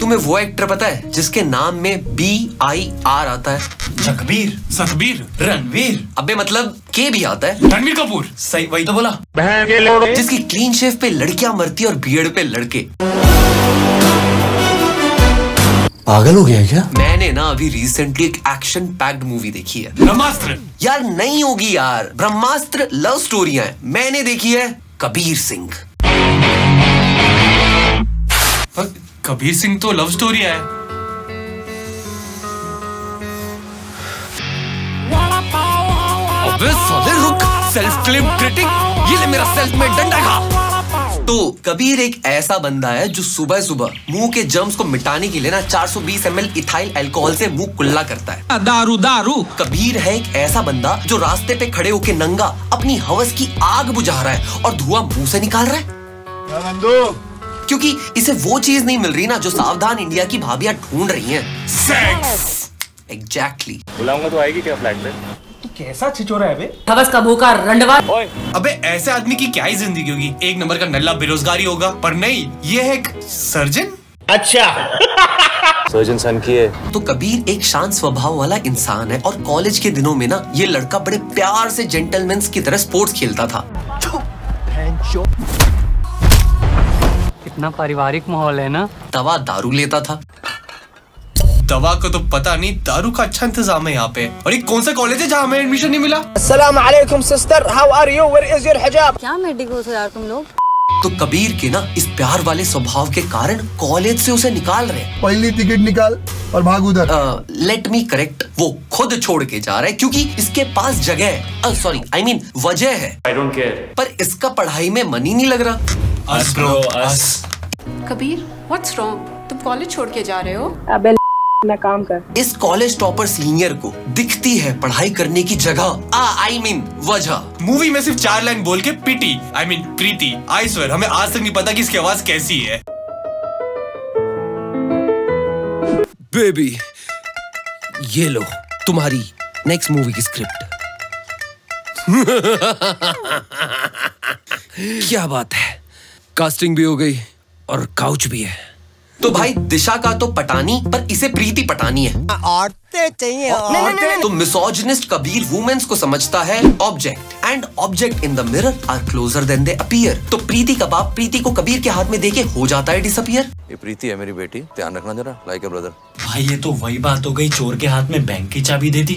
तुम्हें वो एक्टर पता है जिसके नाम में BIR आता है? जगबीर, सतबीर, रणवीर। अबे मतलब के भी आता है। रणवीर कपूर। सही, वही तो बोला। जिसकी क्लीन शेव पे लड़कियां मरती और बियर्ड पे लड़के। पागल हो गया क्या? मैंने ना अभी रिसेंटली एक एक्शन पैक्ड मूवी देखी है, ब्रह्मास्त्र। यार नहीं होगी यार, ब्रह्मास्त्र लव स्टोरियां है। मैंने देखी है कबीर सिंह। पर कबीर सिंह तो लव स्टोरी है। अबे साले रुक, सेल्फ क्लेम क्रिटिक, ये ले मेरा सेल्फ मेड डंडा खा। तो कबीर एक ऐसा बंदा है जो सुबह सुबह मुंह के जर्म्स को मिटाने के लिए ना 420 ml इथाइल अल्कोहल से मुंह कुल्ला करता है। दारू दारू। कबीर है एक ऐसा बंदा जो रास्ते पे खड़े होके नंगा अपनी हवस की आग बुझा रहा है और धुआं मुंह से निकाल रहा है, क्योंकि इसे वो चीज नहीं मिल रही ना जो सावधान इंडिया की भाभियां ढूंढ रही हैं। सेक्स। एग्जैक्टली। बुलाऊंगा तो आएगी क्या फ्लैट पे? तू कैसा छिचोरा है बे? हवस का भूखा रंडवा। अबे ऐसे आदमी की क्या ही जिंदगी होगी, एक नंबर का नल्ला बेरोजगारी होगा। पर नहीं, ये है एक सर्जन। अच्छा। सर्जन सन की है। तो कबीर एक शांत स्वभाव वाला इंसान है और कॉलेज के दिनों में ना ये लड़का बड़े प्यार से जेंटलमैन की तरह स्पोर्ट्स खेलता था। इतना पारिवारिक माहौल है ना। दवा दारू लेता था। दवा को तो पता नहीं, दारू का अच्छा इंतजाम है यहाँ पे। और ये कौन सा कॉलेज है जहाँ हमें एडमिशन नहीं मिला? अस्सलाम वालेकुम sister, how are you, where is your hijab? क्या मेडिकल हो यार तुम लोग? तो कबीर के ना इस प्यार वाले स्वभाव के कारण कॉलेज से उसे निकाल रहे। पहली टिकट निकाल और भाग उधर। लेट मी करेक्ट, वो खुद छोड़ के जा रहा है क्योंकि इसके पास जगह है, सॉरी आई मीन वजह है। I don't care. पर इसका पढ़ाई में मन ही नहीं लग रहा। Us bro, us. Kabir, what's wrong? तुम कॉलेज छोड़ के जा रहे हो? अबे ना काम कर। इस कॉलेज टॉपर सीनियर को दिखती है पढ़ाई करने की जगह, आई मीन वजह। मूवी में सिर्फ 4 लाइन बोल के PT, I mean Preeti, I swear हमें आज तक नहीं पता कि इसकी आवाज कैसी है। बेबी, ये लो तुम्हारी नेक्स्ट मूवी की स्क्रिप्ट। क्या बात है, कास्टिंग भी हो गई और काउच भी है। तो भाई दिशा का तो पटानी, पर इसे प्रीति पटानी है। औरतें चाहिए। तो मिसोजिनिस्ट कबीर वुमेन्स को समझता है object, and object in the mirror are closer than they appear. तो प्रीति का बाप प्रीति को कबीर के हाथ में देके हो जाता है डिसअपीयर। ये प्रीति है मेरी बेटी, ध्यान रखना जरा, लाइक योर ब्रदर। भाई ये तो वही बात हो गई, चोर के हाथ में बैंक की चाबी देती।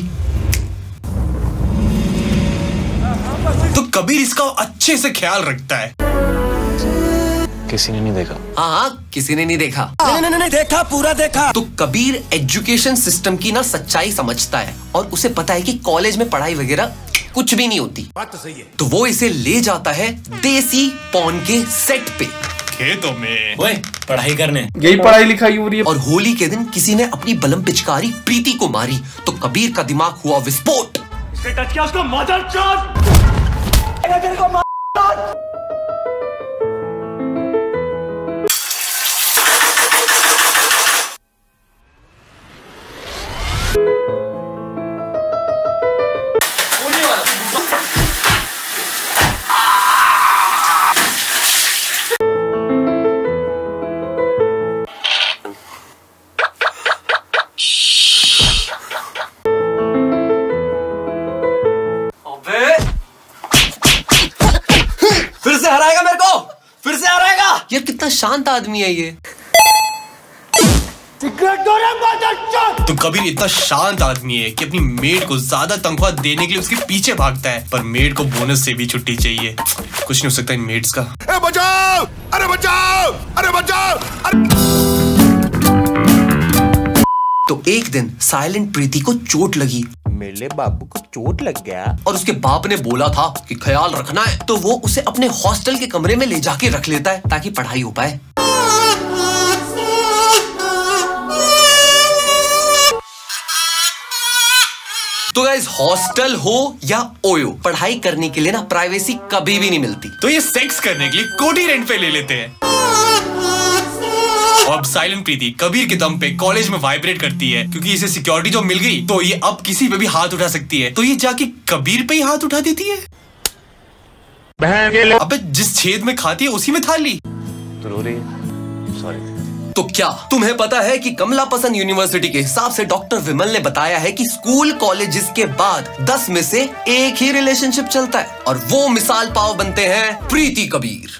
तो कबीर इसका अच्छे से ख्याल रखता है। किसी ने नहीं देखा। हाँ, किसी ने नहीं देखा। नहीं देखा, पूरा देखा। तो कबीर एजुकेशन सिस्टम की ना सच्चाई समझता है और उसे पता है कि कॉलेज में पढ़ाई वगैरह कुछ भी नहीं होती। बात तो सही है। तो वो इसे ले जाता है देसी पॉन के सेट पे, खेतों में। ओए पढ़ाई करने। यही पढ़ाई लिखाई हो रही है। और होली के दिन किसी ने अपनी बलम पिचकारी प्रीति को मारी तो कबीर का दिमाग हुआ विस्फोट। इसने टच किया उसको मदर चोद। फिर से हराएगा मेरे को, फिर से हराएगा। यार कितना शांत आदमी है ये। तो कबीर इतना शांत आदमी है कि अपनी मेड को ज्यादा तनख्वाह देने के लिए उसके पीछे भागता है, पर मेड को बोनस से भी छुट्टी चाहिए। कुछ नहीं हो सकता इन मेड्स का। बचाओ! अरे बचाओ! अरे बचाओ! तो एक दिन साइलेंट प्रीति को चोट लगी। मेरे बाबू को चोट लग गया और उसके बाप ने बोला था कि ख्याल रखना है, तो वो उसे अपने हॉस्टल के कमरे में ले जाके रख लेता है ताकि पढ़ाई हो पाए। तो गाइस, हॉस्टल हो या ओयो, पढ़ाई करने के लिए ना प्राइवेसी कभी भी नहीं मिलती। तो ये सेक्स करने के लिए कोठी रेंट पे ले लेते हैं। और अब साइलेंट प्रीति कबीर के दम पे कॉलेज में वाइब्रेट करती है, क्योंकि इसे सिक्योरिटी जॉब मिल गई तो ये अब किसी पे भी हाथ उठा सकती है। तो ये जाके कबीर पे ही हाथ उठा देती है। अबे जिस छेद में खाती है उसी में थाली। तो रो रही है, सॉरी। तो क्या तुम्हें पता है कि कमला पसंद यूनिवर्सिटी के हिसाब से डॉक्टर विमल ने बताया है कि स्कूल कॉलेजेस के बाद 10 में से एक ही रिलेशनशिप चलता है और वो मिसाल पाव बनते हैं प्रीति कबीर।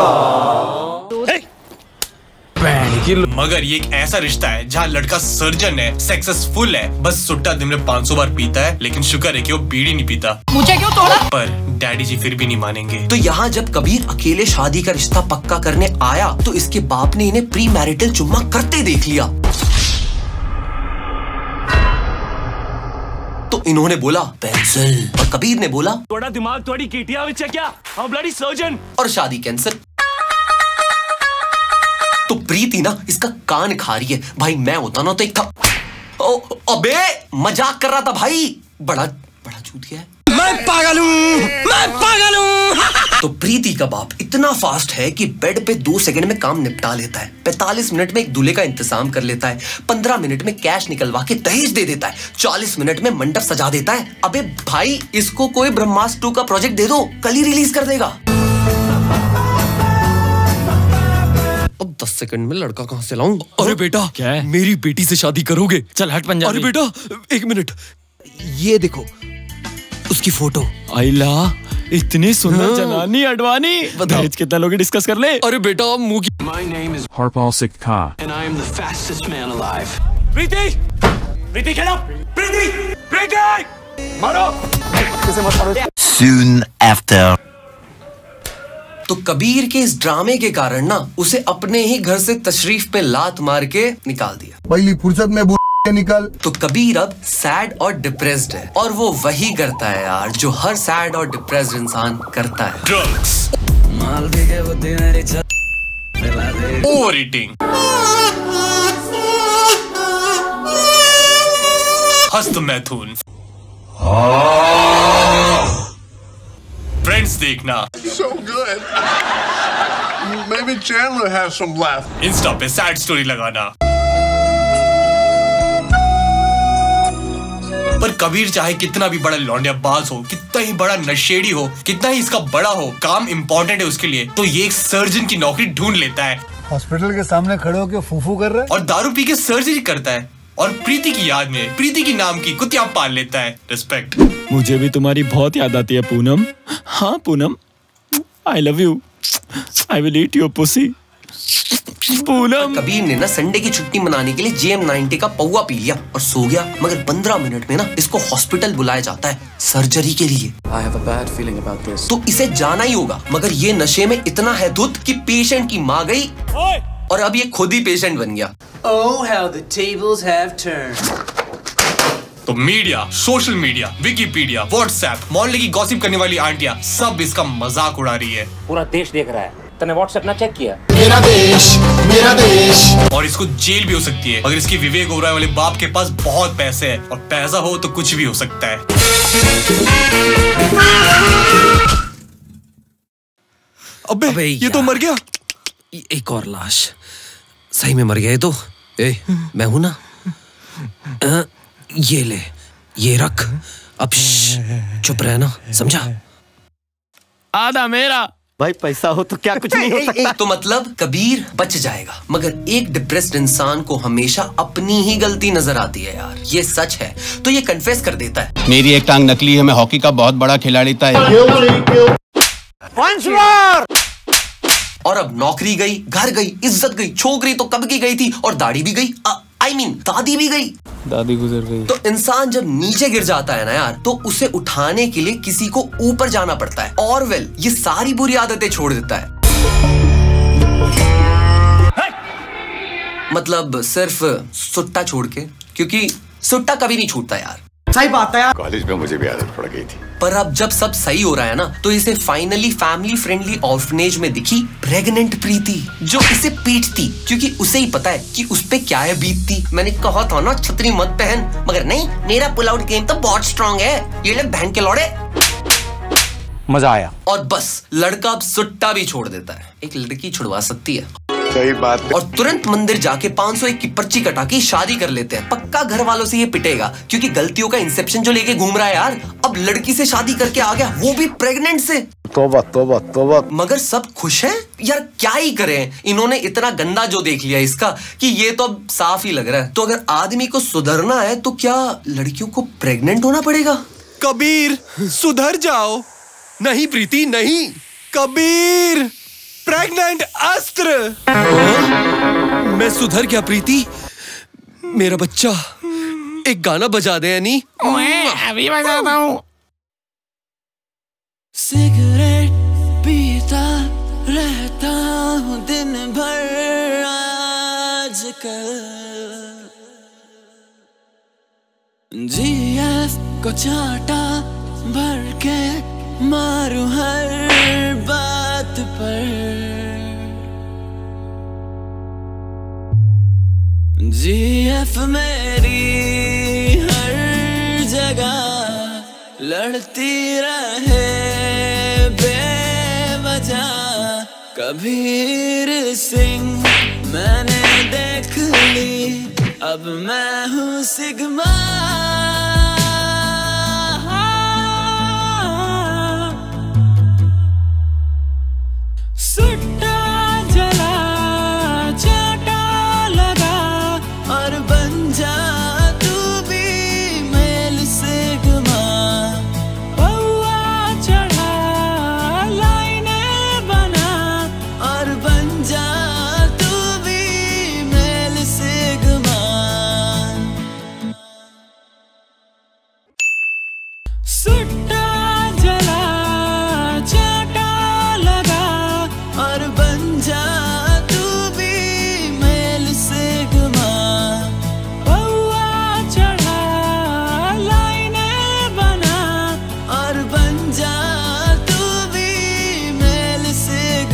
मगर ये एक ऐसा रिश्ता है जहाँ लड़का सर्जन है, सक्सेसफुल है, बस सुट्टा दिन में 500 बार पीता है, लेकिन शुक्र है कि वो बीड़ी नहीं पीता। मुझे क्यों तोड़ा? पर डैडी जी फिर भी नहीं मानेंगे। तो यहाँ जब कबीर अकेले शादी का रिश्ता पक्का करने आया तो इसके बाप ने इन्हें प्री मैरिटल चुम्मा करते देख लिया। तो इन्होंने बोला पेंसिल और कबीर ने बोला थोड़ा दिमाग थोड़ी कीटिया विच है क्या? हम ब्लडी सर्जन। और शादी कैंसिल। तो प्रीति ना इसका कान खा रही है। भाई मैं होता ना तो एक था। अबे मजाक कर रहा था भाई। बड़ा चूतिया है। मैं पागल हूँ। तो प्रीति का बाप इतना फास्ट है कि बेड पे 2 सेकंड में काम निपटा लेता है। 45 मिनट में एक दूल्हे का इंतजाम कर लेता है। 15 मिनट में कैश निकलवा के दहेज दे देता है। 40 मिनट में मंडप सजा देता है। अबे भाई इसको कोई ब्रह्मास्त्र 2 का प्रोजेक्ट दे दो, कल ही रिलीज कर देगा। अब 10 सेकंड में लड़का कहाँ से लाऊं? अरे बेटा क्या है? मेरी बेटी से शादी करोगे? चल हट पंजाबी। अरे बेटा 1 मिनट, ये देखो उसकी फोटो। आइला इतनी सुंदर जनानी अडवाणी। दहेज कितना लोग डिस्कस कर ले। अरे बेटा मुंह की। My name is Harpal Sikh Kha and I am the fastest man alive. प्रीति खेलो। प्रीति मारो। Soon after. तो कबीर के इस ड्रामे के कारण ना उसे अपने ही घर से तशरीफ पे लात मार के निकाल दिया। पहली फुर्सत में निकाल। तो कबीर अब सैड और डिप्रेस्ड है और वो वही करता है यार जो हर सैड और डिप्रेस्ड इंसान करता है। ड्रग्स, ओवर ईटिंग, हस्तमैथुन, फ्रेंड्स देखना, So good. Maybe Chandler has some left. Insta पे सैड स्टोरी लगाना। पर कबीर चाहे कितना भी बड़ा लौंडियाबाज हो, कितना ही बड़ा नशेड़ी हो, कितना ही इसका बड़ा हो, काम इम्पोर्टेंट है उसके लिए, तो ये एक सर्जन की नौकरी ढूंढ लेता है। हॉस्पिटल के सामने खड़े होकर फूफू कर रहे हैं और दारू पी के सर्जरी करता है और प्रीति की याद में प्रीति की नाम की कुतिया पाल लेता है। रिस्पेक्ट। मुझे भी तुम्हारी बहुत याद आती है पूनम। हाँ Poonam, I love you. I will eat your pussy. Poonam. Kabir ने ना संडे की छुट्टी मनाने के लिए JM90 का पौवा पी लिया और सो गया। मगर 15 मिनट में ना इसको हॉस्पिटल बुलाया जाता है सर्जरी के लिए। I have a bad feeling about this. तो इसे जाना ही होगा, मगर ये नशे में इतना है धुत कि पेशेंट की माँ गई और अब ये खुद ही पेशेंट बन गया। Oh, how the tables have turned. तो media, social media, Wikipedia, WhatsApp, मोहल्ले की गॉसिप करने वाली आंटियां सब इसका मजाक उड़ा रही है। पूरा देश देख रहा है। तूने व्हाट्सएप ना चेक किया? मेरा देश। और इसको जेल भी हो सकती है अगर इसके विवेक ओबराय वाले बाप के पास बहुत पैसे है, और पैसा हो तो कुछ भी हो सकता है। अबे ये तो मर गया। एक और लाश। सही में मर गया ये तो। मैं हूं ना। ये ले, ये रख। अब चुप रहना, समझा? आधा मेरा। भाई पैसा हो तो क्या कुछ नहीं हो सकता। तो मतलब कबीर बच जाएगा, मगर एक डिप्रेस्ड इंसान को हमेशा अपनी ही गलती नजर आती है यार। ये सच है तो ये कन्फेस कर देता है। मेरी एक टांग नकली है, मैं हॉकी का बहुत बड़ा खिलाड़ी था। और अब नौकरी गई, घर गई, इज्जत गई, छोकरी तो कब की गई थी और दाढ़ी भी गई। आई मीन दादी भी गई। दादी गुजर गई। तो इंसान जब नीचे गिर जाता है ना यार, तो उसे उठाने के लिए किसी को ऊपर जाना पड़ता है। ऑरवेल ये सारी बुरी आदतें छोड़ देता है। मतलब सिर्फ सुट्टा छोड़ के, क्योंकि सुट्टा कभी नहीं छूटता यार। सही बात है यार। कॉलेज में मुझे भी आदत पड़ गई थी। पर अब जब सब सही हो रहा है ना, तो इसे फाइनली फैमिली फ्रेंडली ऑर्फनेज में दिखी प्रेग्नेंट प्रीति, जो इसे पीटती, क्योंकि उसे ही पता है कि उस पे क्या है बीतती। मैंने कहा था ना छतरी मत पहन, मगर नहीं, मेरा पुल आउट गेम तो बहुत स्ट्रांग है। ये लोग बहन के लौड़े। मजा आया। और बस लड़का अब सुट्टा भी छोड़ देता है। एक लड़की छुड़वा सकती है। सही बात है। और तुरंत मंदिर जाके 501 की पर्ची कटा के शादी कर लेते हैं। पक्का घर वालों से ये पिटेगा, क्योंकि गलतियों का इंसेप्शन जो लेके घूम रहा है यार। अब लड़की से शादी करके आ गया, वो भी प्रेग्नेंट से। तौबा तौबा तौबा। मगर सब खुश हैं यार, क्या ही करें। इन्होंने इतना गंदा जो देख लिया इसका कि ये तो अब साफ ही लग रहा है। तो अगर आदमी को सुधरना है तो क्या लड़कियों को प्रेग्नेंट होना पड़ेगा? कबीर सुधर जाओ। नहीं प्रीति नहीं, कबीर प्रेग्नेंट अस्त्र। मैं सुधर गया प्रीति, मेरा बच्चा। एक गाना बजा दे यानी। मैं अभी बजाता हूँ। सिगरेट पीता रहता हूँ दिन भर आजकल, जीएफ को चाटा भर के मारूं हर बात पर। जीएफ मेरी हर जगह लड़ती रहे बेवजह। कबीर सिंह मैंने देख ली, अब मैं हूँ सिग्मा। सुट्टा जला चाटा लगा और बन जा तू भी मेल सिग्मा। पौआ चढ़ा लाइने बना और बन जा तू भी मेल सिग्मा। सुट्टा जला चाटा लगा और बन जा